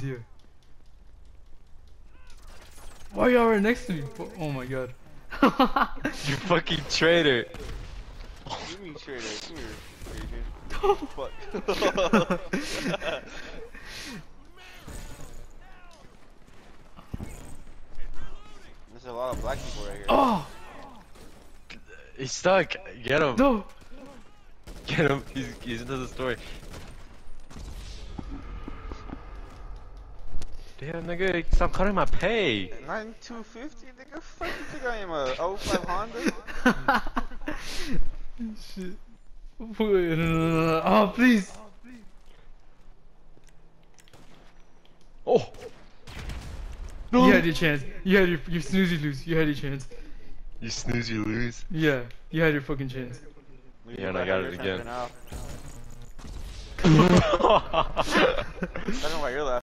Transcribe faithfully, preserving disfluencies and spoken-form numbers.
dear. Why are y'all right next to me? Oh my god. You fucking traitor. You mean traitor? Come here. Fuck. There's a lot of black people right here. Oh! He's stuck. Get him. No! Get him. He's, he's into the story. Damn, nigga, stop cutting my pay. nine two fifty, nigga. Fuck you think I am a oh five Honda? Shit. Wait, no, no, no, no. Oh, please! Oh! No. You had your chance. You had your, you snooze, you lose. You had your chance. You snooze, you lose. Yeah, you had your fucking chance. Yeah, and I got it again. I don't know why you're laughing.